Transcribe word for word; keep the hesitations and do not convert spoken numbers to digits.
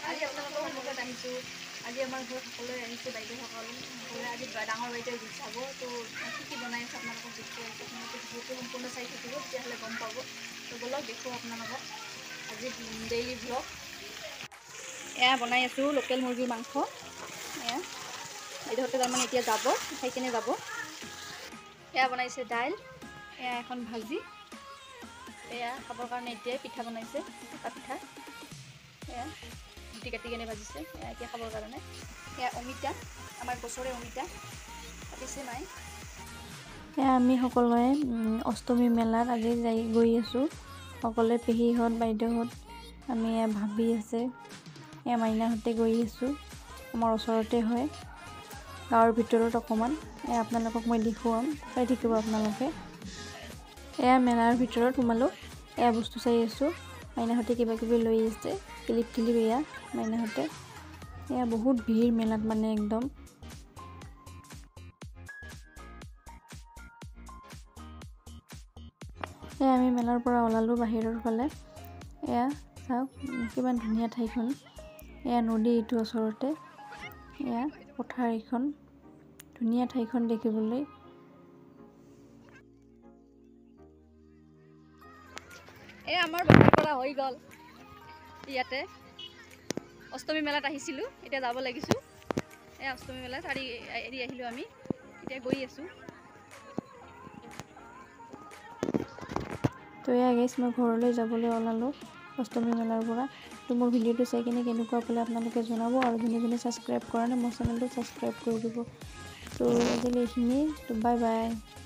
আজি আপোনালোকৰ সন্মুখত আহিছোঁ। আজি আমাৰ ঘৰত সকলোৱে আহিছে, বাইদেউসকল সকলোৱে আজি ডাঙৰ বাইদেউ গোট চাব। তো কি কি বনাই আছে আপোনালোকক দেখুৱাইছোঁ। আপোনালোকে ভিডিঅ'টো সম্পূৰ্ণ চাই থাকিব, তেতিয়াহ'লে গম পাব। তো ব'লক দেখুৱাওঁ আপোনালোকক আজি ডেইলি ভ্লগ। এয়া বনাই আছোঁ লোকেল মুৰ্গীৰ মাংস। এয়া বাইদেউহঁতে তাৰমানে এতিয়া যাব, খাই কিনে যাব। এয়া বনাইছে দাইল, এয়া এখন ভাজি, এয়া খাবৰ কাৰণে এতিয়াই পিঠা বনাইছে, এটা পিঠা। এয়া গুটি কাটি কেনে ভাজিছে, এয়া এতিয়া খাবৰ কাৰণে। এয়া অমিতা, আমাৰ গছৰে অমিতা কাটিছে মায়ে। এয়া আমি সকলোৱে অষ্টমী মেলাত আজি যাই গৈ আছোঁ। সকলোৱে পেহীহঁত, বাইদেউহঁত, আমি এয়া ভাবি আছে, এয়া মাইনাহঁতে গৈ আছোঁ। আমাৰ ওচৰতে হয়, গাঁৱৰ ভিতৰত অকণমান। এয়া আপোনালোকক মই দেখুৱাম, চাই থাকিব আপোনালোকে। এয়া মেলাৰ ভিতৰত সোমালোঁ, এয়া বস্তু চাই আছোঁ। মাইনাহঁতে কিবা কিবি লৈ আছে, ক্লিপ ক্লিপ। এয়া মাইনাহঁতে, এয়া বহুত ভিৰ মেলাত মানে একদম। এয়া আমি মেলাৰ পৰা ওলালোঁ বাহিৰৰ ফালে। এয়া চাওক কিমান ধুনীয়া ঠাইখন। এয়া নদী, এইটো ওচৰতে। এয়া পথাৰ, এইখন ধুনীয়া ঠাইখন দেখিবলৈ। এয়া আমাৰ বজাৰ কৰা হৈ গ'ল। ইয়াতে অষ্টমী মেলাত আহিছিলোঁ, এতিয়া যাব লাগিছোঁ। এয়া অষ্টমী মেলাত আৰি এৰি আহিলোঁ আমি, এতিয়া গৈ আছোঁ। তো এয়া গাইছ, মই ঘৰলৈ যাবলৈ ওলালোঁ অষ্টমী মেলাৰ পৰা। তো মোৰ ভিডিঅ'টো চাই কিনে কেনেকুৱা পালে আপোনালোকে জনাব, আৰু যোনে যোনে ছাবস্ক্ৰাইব কৰা নাই মোৰ চেনেলটো ছাবস্ক্ৰাইব কৰি দিব। তো আজিলৈ এইখিনিয়ে, তো বাই বাই।